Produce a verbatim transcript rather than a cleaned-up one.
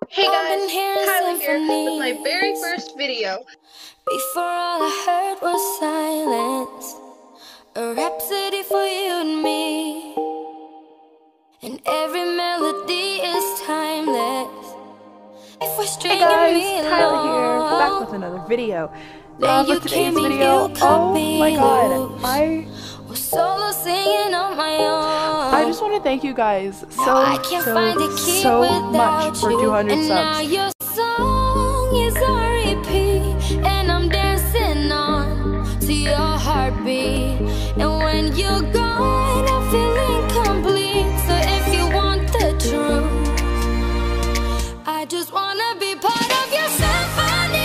Hey guys, Kyla here with my very first video. Before all I heard was silence, a rhapsody for you and me, and every melody is timeless. If we're Hey guys, Kyla here, back with another video. Uh, for today's video, oh my god, I solo singing on my own. I just want to thank you guys so, so, so much for two hundred and now subs. your song is on repeat, and I'm dancing on to your heartbeat. And when you're gone, I feel incomplete. So if you want the truth, I just wanna be part of your symphony.